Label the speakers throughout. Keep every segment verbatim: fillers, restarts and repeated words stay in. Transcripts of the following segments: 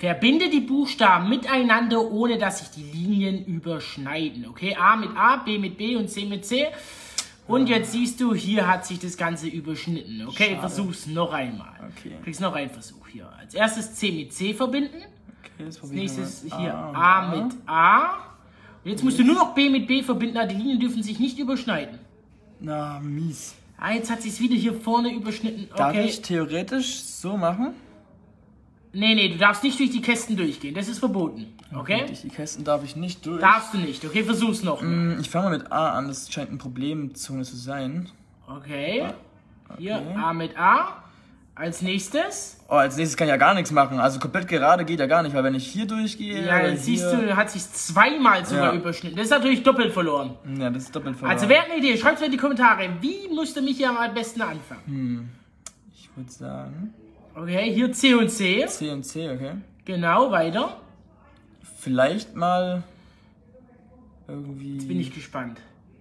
Speaker 1: Verbinde die Buchstaben miteinander, ohne dass sich die Linien überschneiden. Okay, A mit A, B mit B und C mit C. Und jetzt siehst du, hier hat sich das Ganze überschnitten. Okay, Schade. Versuch's noch einmal. Okay. Du kriegst noch einen Versuch hier. Als erstes C mit C verbinden. Okay, das Als nächstes hier A, A mit A. Und jetzt musst du nur noch B mit B verbinden. Die Linien dürfen sich nicht überschneiden.
Speaker 2: Na, mies.
Speaker 1: Ah, jetzt hat sich's wieder hier vorne überschnitten. Okay.
Speaker 2: Darf ich theoretisch so machen?
Speaker 1: Nee, nee, du darfst nicht durch die Kästen durchgehen. Das ist verboten. Okay?
Speaker 2: okay durch die Kästen darf ich nicht durch.
Speaker 1: Darfst du nicht. Okay, versuch's noch.
Speaker 2: Mm, ich fange mal mit A an. Das scheint eine Problemzone zu sein.
Speaker 1: Okay. okay. Hier, A mit A. Als nächstes.
Speaker 2: Oh, als nächstes kann ich ja gar nichts machen. Also komplett gerade geht ja gar nicht, weil wenn ich hier durchgehe...
Speaker 1: Ja, dann siehst du, hat sich zweimal sogar ja. überschnitten. Das ist natürlich doppelt verloren.
Speaker 2: Ja, das ist doppelt verloren.
Speaker 1: Also wer hat eine Idee? Schreibt es in die Kommentare. Wie musste mich hier am besten anfangen?
Speaker 2: Hm. Ich würde sagen...
Speaker 1: Okay, hier C und C.
Speaker 2: C und C, okay.
Speaker 1: Genau, weiter.
Speaker 2: Vielleicht mal irgendwie...
Speaker 1: Jetzt bin ich gespannt.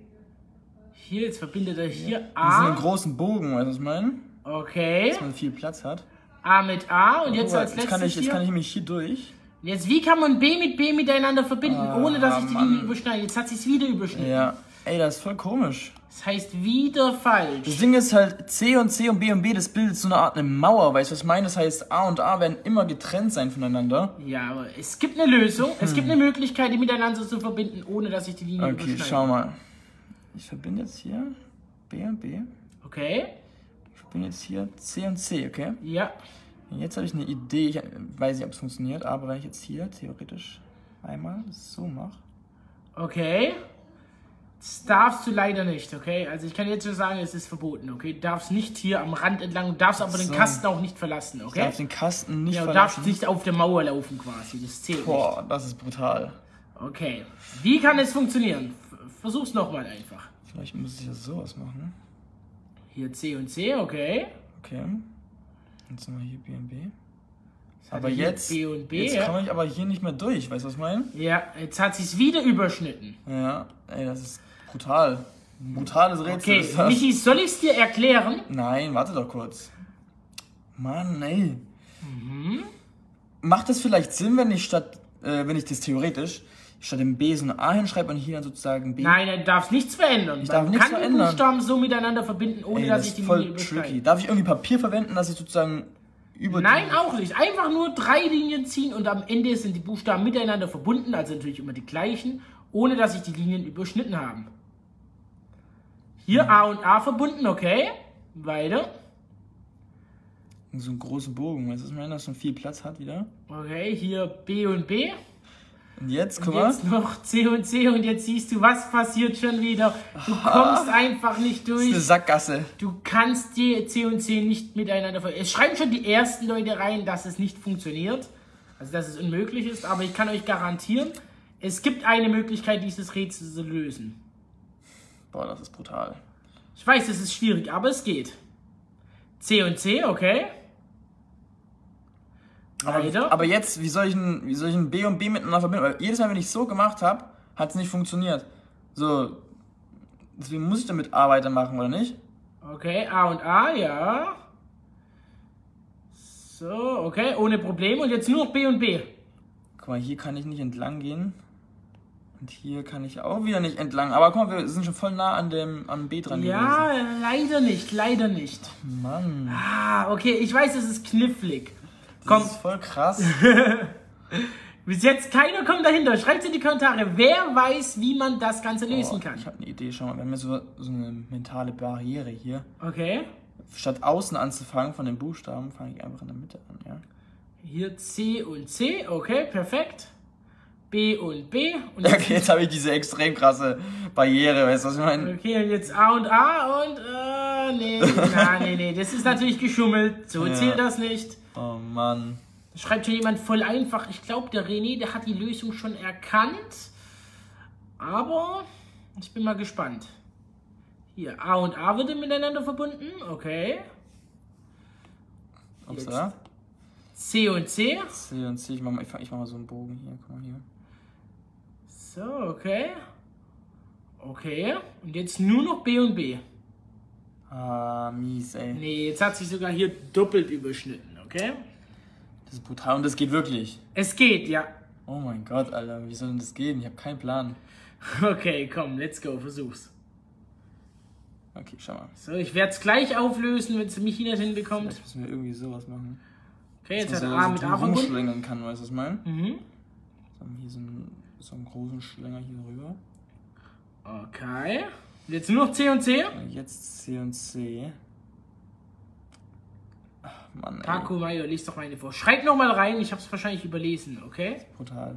Speaker 1: Hier, jetzt verbindet er hier
Speaker 2: ja.
Speaker 1: A.
Speaker 2: So einen großen Bogen, weißt du, was ich meine?
Speaker 1: Okay.
Speaker 2: Dass man viel Platz hat.
Speaker 1: A mit A und jetzt
Speaker 2: oh,
Speaker 1: als letztes
Speaker 2: jetzt kann ich,
Speaker 1: hier.
Speaker 2: Jetzt kann ich nämlich hier durch.
Speaker 1: Jetzt, wie kann man B mit B miteinander verbinden, ah, ohne dass sich die
Speaker 2: Mann.
Speaker 1: Linie überschneidet? Jetzt hat sich wieder überschnitten.
Speaker 2: Ja. Ey, das ist voll komisch.
Speaker 1: Das heißt wieder falsch.
Speaker 2: Das Ding ist halt, C und C und B und B, das bildet so eine Art eine Mauer, weißt du, was ich meine? Das heißt, A und A werden immer getrennt sein voneinander.
Speaker 1: Ja, aber es gibt eine Lösung. Hm. Es gibt eine Möglichkeit, die miteinander zu verbinden, ohne dass sich die Linie
Speaker 2: okay,
Speaker 1: überschneidet.
Speaker 2: Okay, schau mal. Ich verbinde jetzt hier B und B.
Speaker 1: Okay.
Speaker 2: Ich verbinde jetzt hier C und C, okay?
Speaker 1: Ja.
Speaker 2: Jetzt habe ich eine Idee, ich weiß nicht, ob es funktioniert, aber wenn ich jetzt hier theoretisch einmal so mache.
Speaker 1: Okay. Das darfst du leider nicht, okay? Also ich kann jetzt schon sagen, es ist verboten, okay? Du darfst nicht hier am Rand entlang, du darfst aber so. den Kasten auch nicht verlassen, okay?
Speaker 2: Ich darf den Kasten nicht
Speaker 1: ja, du
Speaker 2: verlassen.
Speaker 1: darfst nicht auf der Mauer laufen quasi, das zählt
Speaker 2: Boah,
Speaker 1: nicht.
Speaker 2: das ist brutal.
Speaker 1: Okay. Wie kann es funktionieren? Versuch's nochmal einfach.
Speaker 2: Vielleicht muss ich ja sowas machen.
Speaker 1: Hier C und C, okay.
Speaker 2: Okay. Jetzt haben wir hier B und B. Aber jetzt,
Speaker 1: B und B,
Speaker 2: jetzt
Speaker 1: ja.
Speaker 2: komme ich aber hier nicht mehr durch, weißt du, was ich meine?
Speaker 1: Ja, jetzt hat sich's wieder überschnitten.
Speaker 2: Ja, ey, das ist brutal. Brutales Rätsel
Speaker 1: okay,
Speaker 2: ist das.
Speaker 1: Michi, soll ich's dir erklären?
Speaker 2: Nein, warte doch kurz. Mann, ey.
Speaker 1: Mhm.
Speaker 2: Macht das vielleicht Sinn, wenn ich statt, äh, wenn ich das theoretisch, statt dem B so ein A hinschreibe und hier dann sozusagen B?
Speaker 1: Nein, du darfst nichts verändern.
Speaker 2: Ich darf
Speaker 1: Man
Speaker 2: nichts
Speaker 1: kann
Speaker 2: verändern.
Speaker 1: die Buchstaben so miteinander verbinden, ohne
Speaker 2: ey,
Speaker 1: dass
Speaker 2: das
Speaker 1: ich die
Speaker 2: ist voll
Speaker 1: Linie überschneide.
Speaker 2: tricky. Darf ich irgendwie Papier verwenden, dass ich sozusagen über
Speaker 1: Nein, auch nicht. Einfach nur drei Linien ziehen und am Ende sind die Buchstaben miteinander verbunden, also natürlich immer die gleichen, ohne dass sich die Linien überschnitten haben. Hier A und A verbunden, okay. Weiter.
Speaker 2: So einen großen Bogen, weißt du, was ich meine, dass man viel Platz hat wieder.
Speaker 1: Okay, hier B und B.
Speaker 2: Und jetzt, guck
Speaker 1: und
Speaker 2: mal.
Speaker 1: jetzt noch C und C und jetzt siehst du, was passiert schon wieder. Du kommst einfach nicht durch.
Speaker 2: Das ist eine Sackgasse.
Speaker 1: Du kannst die C und C nicht miteinander verbinden. Es schreiben schon die ersten Leute rein, dass es nicht funktioniert. Also, dass es unmöglich ist. Aber ich kann euch garantieren, es gibt eine Möglichkeit, dieses Rätsel zu lösen.
Speaker 2: Boah, das ist brutal.
Speaker 1: Ich weiß, es ist schwierig, aber es geht. C und C, okay.
Speaker 2: Aber, aber jetzt, wie soll, ich ein, wie soll ich ein B und B miteinander verbinden? Weil jedes Mal, wenn ich so gemacht habe, hat es nicht funktioniert. So, deswegen muss ich damit A weitermachen, oder nicht?
Speaker 1: Okay, A und A, ja. So, okay, ohne Probleme. Und jetzt nur noch B und B.
Speaker 2: Guck mal, hier kann ich nicht entlang gehen. Und hier kann ich auch wieder nicht entlang. Aber guck mal, wir sind schon voll nah an dem an B dran
Speaker 1: ja,
Speaker 2: gewesen.
Speaker 1: Ja, leider nicht, leider nicht.
Speaker 2: Mann.
Speaker 1: Ah, okay, ich weiß, es ist knifflig.
Speaker 2: Das
Speaker 1: Komm.
Speaker 2: ist voll krass.
Speaker 1: Bis jetzt keiner kommt dahinter. Schreibt in die Kommentare, wer weiß, wie man das Ganze lösen
Speaker 2: oh,
Speaker 1: kann.
Speaker 2: Ich habe eine Idee, schau mal, wir haben ja so, so eine mentale Barriere hier.
Speaker 1: Okay.
Speaker 2: Statt außen anzufangen von den Buchstaben, fange ich einfach in der Mitte an, ja.
Speaker 1: Hier C und C, okay, perfekt. B und B. Und jetzt
Speaker 2: okay, jetzt habe ich diese extrem krasse Barriere, weißt du, was ich meine?
Speaker 1: Okay, und jetzt A und A und, äh, nee, na, nee, nee, das ist natürlich geschummelt. So ja. Zählt das nicht.
Speaker 2: Oh Mann.
Speaker 1: Da schreibt schon jemand voll einfach. Ich glaube, der René, der hat die Lösung schon erkannt. Aber ich bin mal gespannt. Hier, A und A wird miteinander verbunden. Okay.
Speaker 2: Ups, da?
Speaker 1: C und C.
Speaker 2: C und C. Ich mach, mal, ich, mach, ich mach mal so einen Bogen hier. Guck mal hier.
Speaker 1: So, okay. Okay. Und jetzt nur noch B und B.
Speaker 2: Ah, mies, ey.
Speaker 1: Nee, jetzt hat sich sogar hier doppelt überschnitten, okay?
Speaker 2: Das ist brutal und das geht wirklich.
Speaker 1: Es geht, ja.
Speaker 2: Oh mein Gott, Alter, wie soll denn das gehen? Ich habe keinen Plan.
Speaker 1: Okay, komm, let's go, versuch's.
Speaker 2: Okay, schau mal.
Speaker 1: So, ich werde es gleich auflösen, wenn es mich hier nicht hinbekommt.
Speaker 2: Vielleicht müssen wir irgendwie sowas machen.
Speaker 1: Okay, jetzt
Speaker 2: dass
Speaker 1: hat
Speaker 2: man
Speaker 1: A
Speaker 2: so
Speaker 1: mit
Speaker 2: drum
Speaker 1: A verbunden.
Speaker 2: rumschlängern kann, weißt du, was ich meine?
Speaker 1: Mhm.
Speaker 2: Jetzt haben wir hier so einen, so einen großen Schlänger hier rüber.
Speaker 1: Okay. Jetzt nur noch C und C.
Speaker 2: Und jetzt C und C. Ach, Mann, ey.
Speaker 1: Paco Mayo, lies doch meine vor. Schreib nochmal rein, ich habe es wahrscheinlich überlesen, okay?
Speaker 2: Brutal.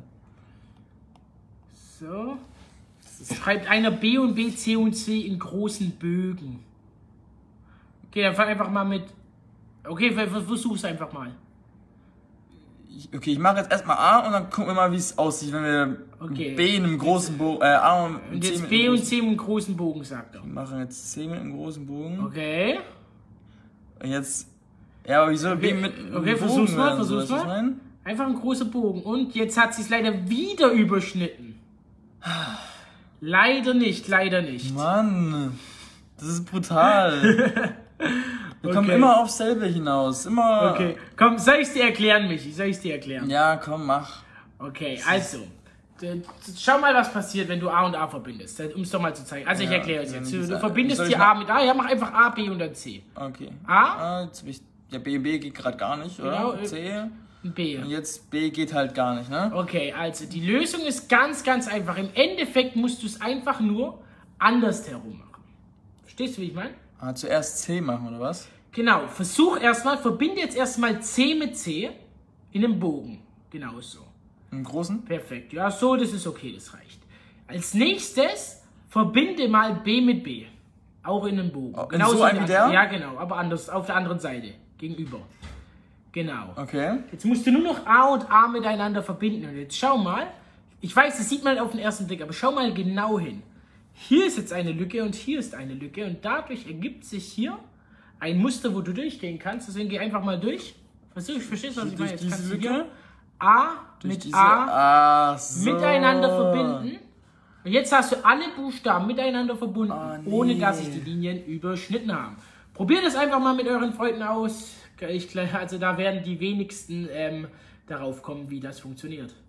Speaker 1: So. Schreibt einer B und B, C und C in großen Bögen. Okay, dann fang einfach mal mit... Okay, versuch's einfach mal.
Speaker 2: Ich, okay, ich mache jetzt erstmal A und dann gucken wir mal, wie es aussieht, wenn wir
Speaker 1: Okay.
Speaker 2: B in einem großen Bogen, äh, A und,
Speaker 1: Und
Speaker 2: C
Speaker 1: jetzt
Speaker 2: mit
Speaker 1: B
Speaker 2: einem
Speaker 1: und
Speaker 2: großen,
Speaker 1: C mit einem großen Bogen, sagt er.
Speaker 2: wir machen jetzt C mit einem großen Bogen.
Speaker 1: Okay.
Speaker 2: Und jetzt, ja, aber wieso B mit einem
Speaker 1: Okay,
Speaker 2: Bogen
Speaker 1: versuch's mal,
Speaker 2: werden,
Speaker 1: versuch's
Speaker 2: weißt du, was ich
Speaker 1: mal.
Speaker 2: meine?
Speaker 1: Einfach ein großer Bogen. Und jetzt hat sie es leider wieder überschnitten. Leider nicht, leider nicht.
Speaker 2: Mann, das ist brutal. Wir kommen
Speaker 1: Okay.
Speaker 2: immer aufs selbe hinaus, immer...
Speaker 1: Okay, komm, soll ich's dir erklären, Michi? Soll ich's dir erklären?
Speaker 2: Ja, komm, mach.
Speaker 1: Okay, also, d- schau mal, was passiert, wenn du A und A verbindest, um es doch mal zu zeigen. Also ich
Speaker 2: Ja,
Speaker 1: erkläre es
Speaker 2: wenn
Speaker 1: jetzt.
Speaker 2: ich
Speaker 1: Du,
Speaker 2: das-
Speaker 1: du
Speaker 2: wie
Speaker 1: verbindest
Speaker 2: soll ich
Speaker 1: hier
Speaker 2: ma-
Speaker 1: A mit A, ja, mach einfach A, B und dann C.
Speaker 2: Okay.
Speaker 1: A?
Speaker 2: Ah, jetzt hab ich, ja, B und B geht gerade gar nicht, oder?
Speaker 1: Genau, äh,
Speaker 2: C.
Speaker 1: B.
Speaker 2: Und jetzt B geht halt gar nicht, ne?
Speaker 1: Okay, also die Lösung ist ganz, ganz einfach. Im Endeffekt musst du es einfach nur anders herum machen. Verstehst du, wie ich meine?
Speaker 2: Ah, zuerst C machen, oder was?
Speaker 1: Genau, versuch erstmal, verbinde jetzt erstmal C mit C in einem Bogen. Genau so.
Speaker 2: Im Großen?
Speaker 1: Perfekt. Ja, so, das ist okay, das reicht. Als nächstes verbinde mal B mit B. Auch in einem Bogen.
Speaker 2: Oh, in
Speaker 1: Genauso
Speaker 2: so einem wie der?
Speaker 1: Ja, genau, aber anders, auf der anderen Seite. Gegenüber. Genau.
Speaker 2: Okay.
Speaker 1: Jetzt musst du nur noch A und A miteinander verbinden. Und jetzt schau mal. Ich weiß, das sieht man auf den ersten Blick, aber schau mal genau hin. Hier ist jetzt eine Lücke und hier ist eine Lücke. Und dadurch ergibt sich hier ein Muster, wo du durchgehen kannst. Deswegen geh einfach mal durch. Versuch, verstehst du, was ich meine?
Speaker 2: Durch
Speaker 1: Jetzt kannst
Speaker 2: diese
Speaker 1: du
Speaker 2: Lücke?
Speaker 1: hier A
Speaker 2: Durch
Speaker 1: mit
Speaker 2: diese...
Speaker 1: A
Speaker 2: Ach so.
Speaker 1: miteinander verbinden. Und jetzt hast du alle Buchstaben miteinander verbunden,
Speaker 2: Oh, nee.
Speaker 1: ohne dass sich die Linien überschnitten haben. Probiert es einfach mal mit euren Freunden aus. Ich, also da werden die wenigsten ähm, darauf kommen, wie das funktioniert.